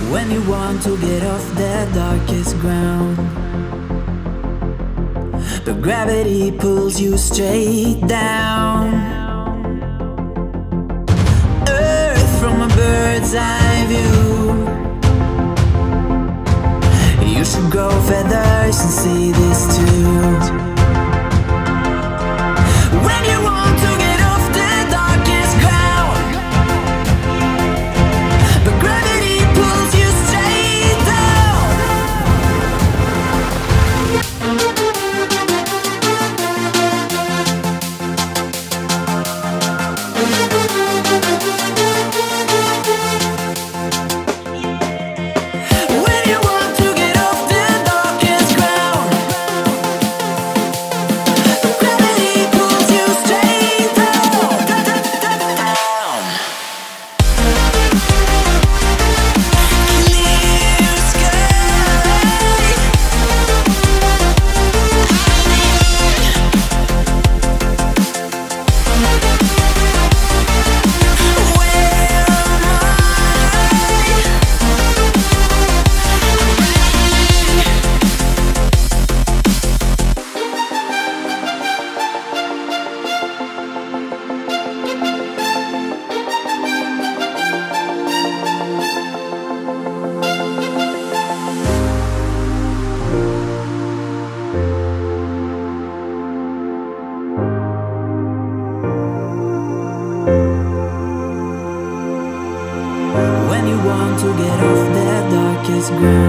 When you want to get off the darkest ground, but gravity pulls you straight down. Earth from a bird's eye view. You should grow feathers and see this too. When you want to get off the darkest ground, but gravity pulls you straight down. When you want to get off the darkest ground, but gravity pulls you straight down. Clear sky. When you want to get off the darkest ground.